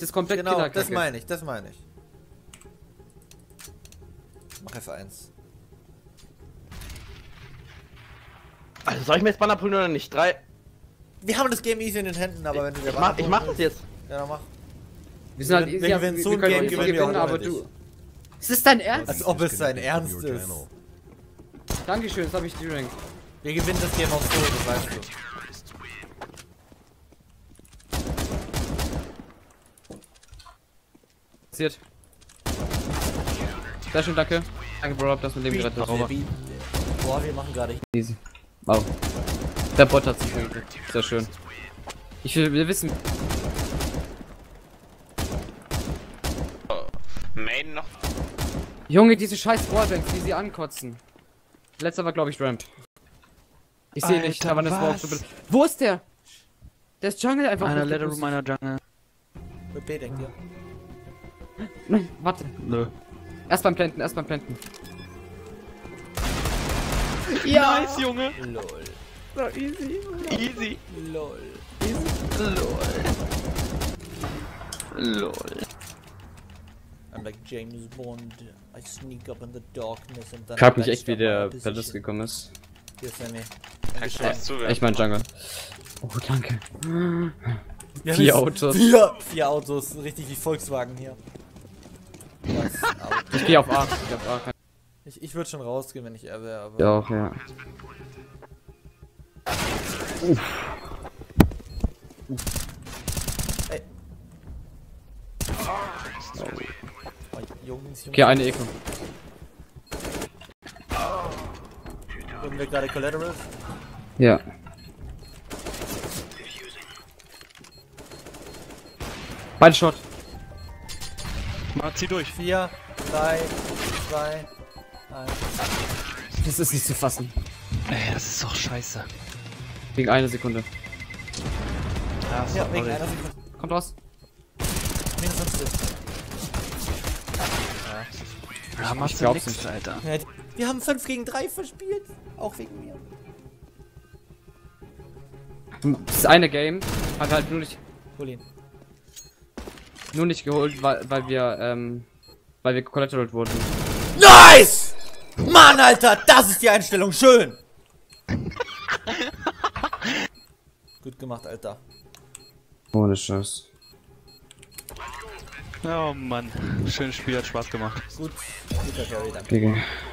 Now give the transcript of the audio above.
Das ist komplett Genau, Killerkacke. das meine ich. Mach F1. Also soll ich mir jetzt Banner prügeln oder nicht? 3. Wir haben das Game easy in den Händen, aber wenn du der Ich mach das jetzt. Ja, dann mach. Wir sind halt Wenn easy, wir aber gewinnen so ein können Game, auch gewinnen wir gewinnen, auch aber ohne du... Ist das dein Ernst? Als ob es sein Ernst ist. Dankeschön, das hab ich gerankt. Wir gewinnen das Game auch so, das weißt du. Passiert. Sehr schön, danke. Danke, Bro, das mit dem gerettet. Sauber. Boah, wir machen gerade Easy. Wow. Der Bot hat sich gekriegt. Sehr schön. Ich will wissen. Main noch. Junge, diese scheiß Wallbanks, die sie ankotzen. Letzter war, glaube ich, Ramp. Ich sehe nicht, da war das Wall. Wo ist der? Der ist Jungle einfach. Einer Letter Room, einer Jungle. mit B, denkt ihr? Nein, warte. Nö. Erst beim Planten, erst beim Planten. Ja! Nice, Junge! LOL. So easy. Easy! LOL. LOL. I'm like James Bond. I sneak up in the darkness and then... Ich frag mich echt, wie der Palace gekommen ist. Hier ist Sammy. Kannst du Ich mein Jungle. Oh, danke. Ja, 4 Autos. 4 Autos, richtig wie Volkswagen hier. Das Auto. Ich geh auf A. Ich würde schon rausgehen, wenn ich er wäre, aber... Ja, auch, ja. Ey. Oh, Jungs. Okay, eine Eco. Wurden wir gerade Collateral? Ja. Beide Shot. Mal, zieh durch. 4, 3, 2, 1. Das ist nicht zu fassen. Ey, das ist doch scheiße. Wegen einer Sekunde. Ja, Ja, wegen einer Sekunde. Kommt raus. Minus 50. Ja, machst du glaub's nix, nicht. Alter. Ja, wir haben 5 gegen 3 verspielt. Auch wegen mir. Das eine Game hat halt nur nicht geholt, weil wir collateral wurden. Nice! Mann, Alter, das ist die Einstellung. Schön. Gut gemacht, Alter. Ohne Scheiß. Oh Mann. Schönes Spiel, hat Spaß gemacht. Guter Carry, danke. GG.